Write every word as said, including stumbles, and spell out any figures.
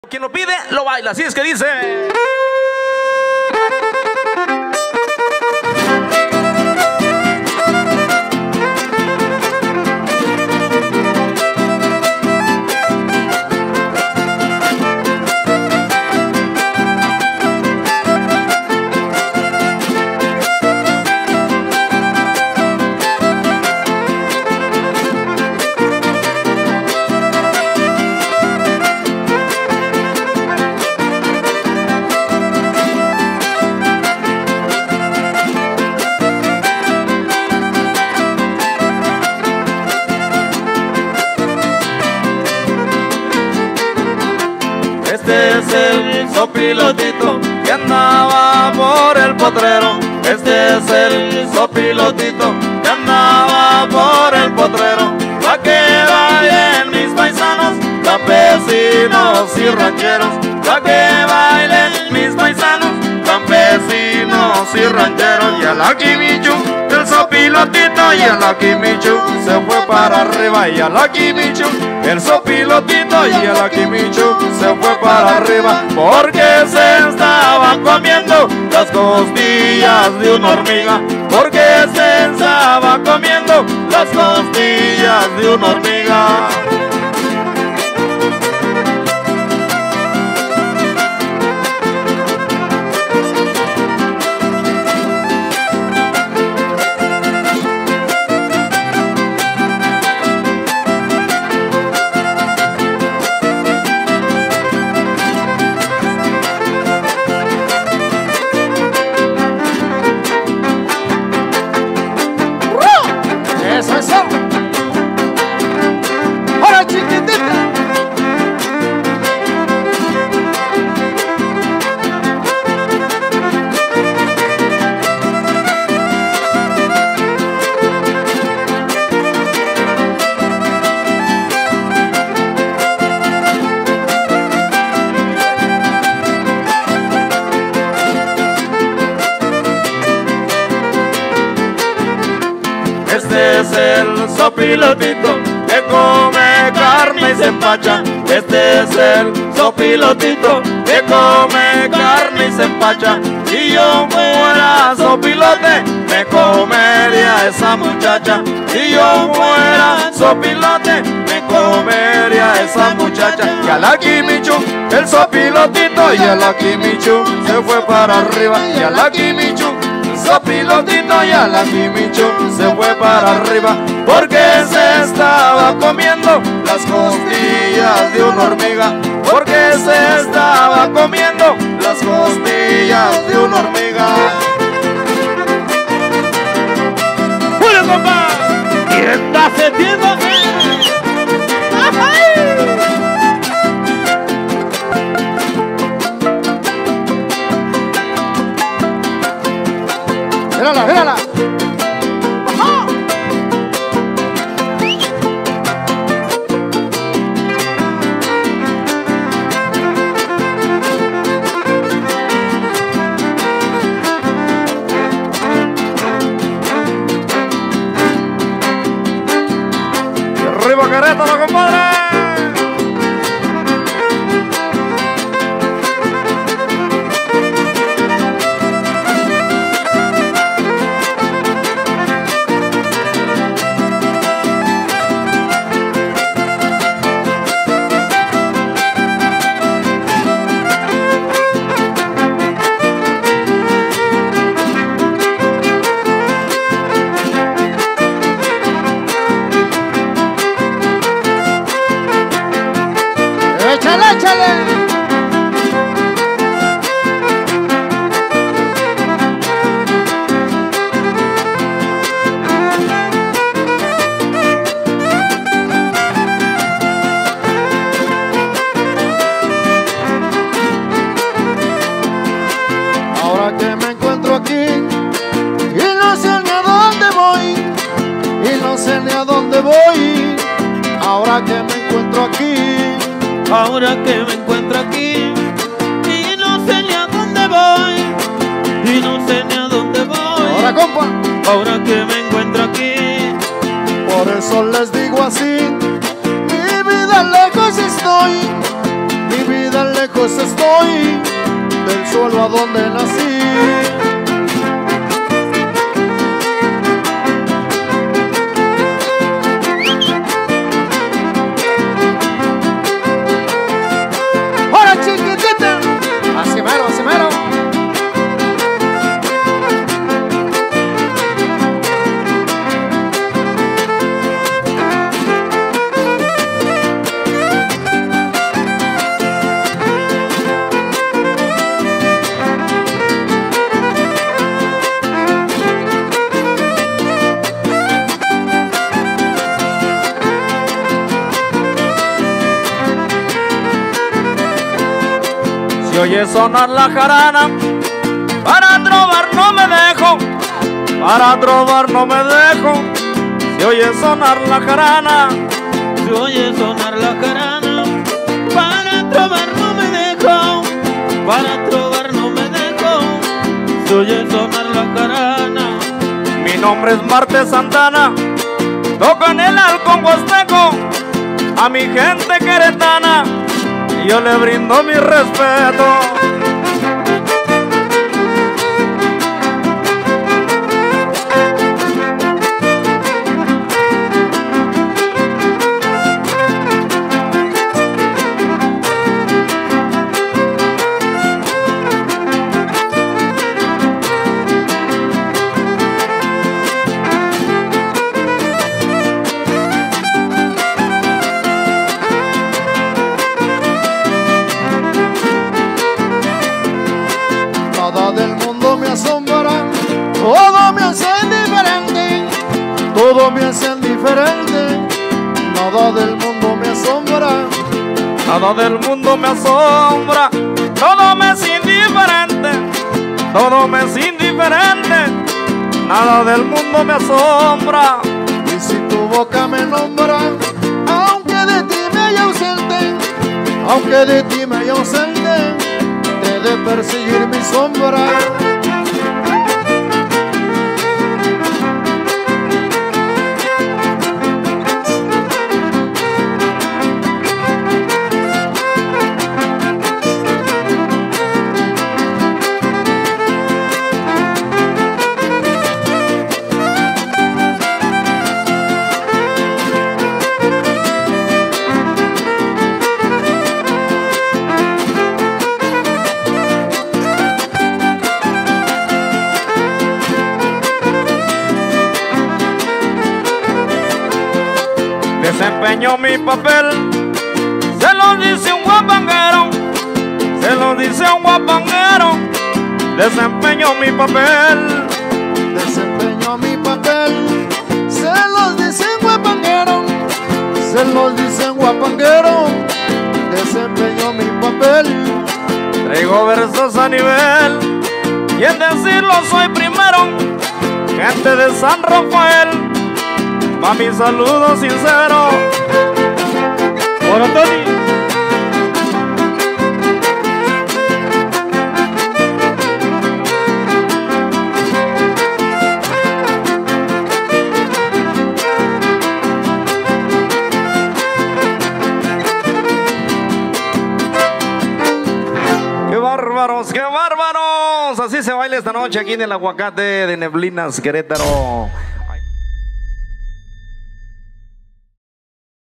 Quien lo pide, lo baila. Así es que dice... Este es el sopilotito que andaba por el potrero. Este es el sopilotito que andaba por el potrero. Pa' que bailen mis paisanos, campesinos y rancheros. Pa' que bailen mis paisanos, campesinos y rancheros. Y al Akimichu, el sopilotito, y al Akimichu se fue para arriba. Y al Akimichu, el sopilotito, y el Akimichu se fue para arriba, porque se estaba comiendo las costillas de una hormiga. Porque se estaba comiendo las costillas de una hormiga. Eso, eso. ¡Ahora, chiquitita! Este es el sopilotito que come carne y se empacha. Este es el sopilotito que come carne y se empacha. Si yo fuera sopilote, me comería esa muchacha. Si yo fuera sopilote, me comería esa muchacha. Y al Akimichu, el sopilotito, y al Akimichu se fue para arriba. Y al Akimichu, sopilotito, y al Akimichu se fue para arriba, porque se estaba comiendo las costillas de una hormiga. Porque se estaba comiendo las costillas de una hormiga. ¡Bueno, compa! ¿Y está sentiendo? ¡Mírala, mírala! ¡Ajá! Y arriba Querétaro, compadre. ¡Échale, échale! Ahora que me encuentro aquí y no sé ni a dónde voy, y no sé ni a dónde voy. Ahora que me encuentro aquí, Ahora que me encuentro aquí y no sé ni a dónde voy, y no sé ni a dónde voy. ahora compa, Ahora que me encuentro aquí, por eso les digo así: mi vida lejos estoy, mi vida lejos lejos estoy del suelo a donde nací. ¡Hola, chiquitita! Así mero, así mero. Si oye sonar la jarana, para trobar no me dejo, para trobar no me dejo. Si oye sonar la jarana, Si oye sonar la jarana, para trobar no me dejo, para trobar no me dejo. Si oye sonar la jarana, mi nombre es Marte Santana, toco en el halcón huasteco a mi gente queretana y yo le brindo mi respeto. Nada del mundo me asombra, todo me hace diferente, todo me hace diferente. Nada del mundo me asombra, Nada del mundo me asombra, todo me es indiferente, todo me es indiferente. Nada del mundo me asombra. y si tu boca me nombra, aunque de ti me haya ausente, aunque de ti me haya ausente, te de perseguir mi sombra. Desempeño mi papel, se lo dice un guapanguero, se lo dice un guapanguero. Desempeño mi papel, Desempeño mi papel, se los dicen guapanguero, se los dicen guapanguero. Desempeño mi papel, traigo versos a nivel y en decirlo soy primero. Gente de San Rafael, pa' mi saludo sincero. Por Tony. ¡Qué bárbaros, qué bárbaros! Así se baila esta noche aquí en el Aguacate de Neblinas, Querétaro.